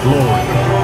glory.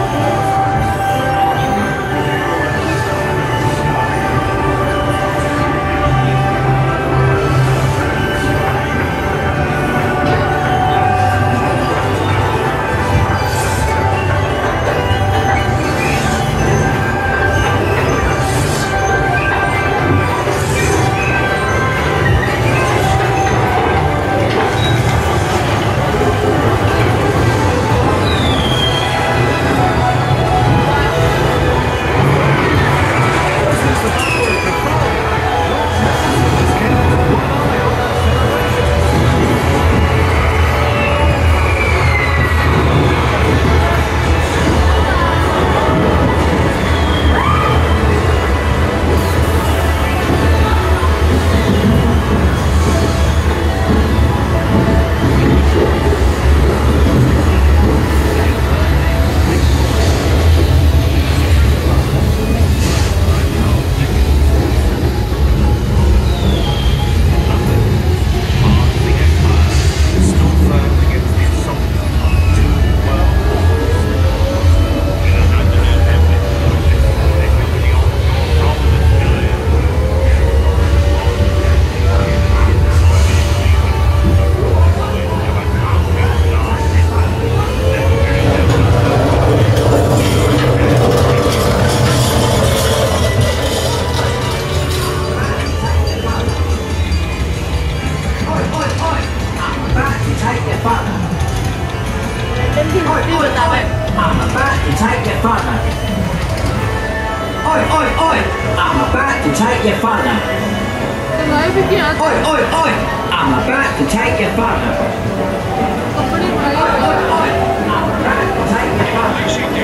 I'm about to take your father. Oi, oi, oi! I'm about to take your father. Oi, oi, oi! I'm about to take your father. Oi, oi, oi! I'm about to take your father.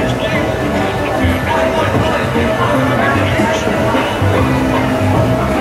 Oi, oi, oi! I'm about to take your father.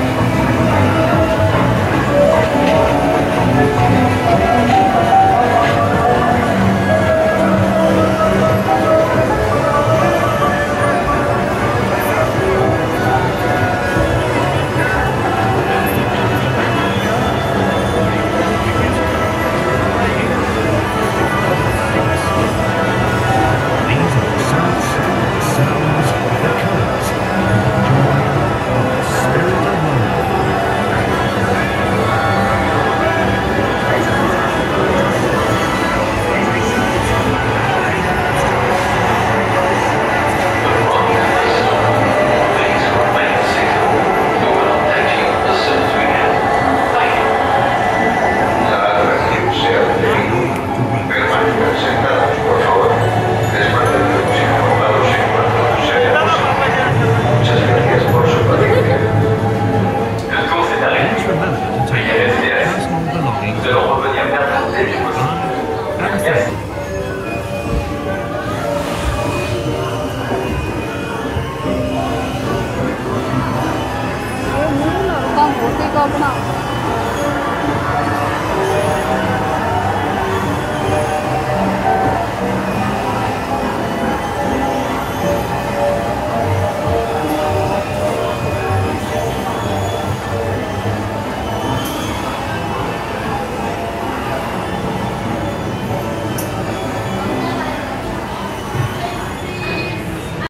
Con của cái con của nó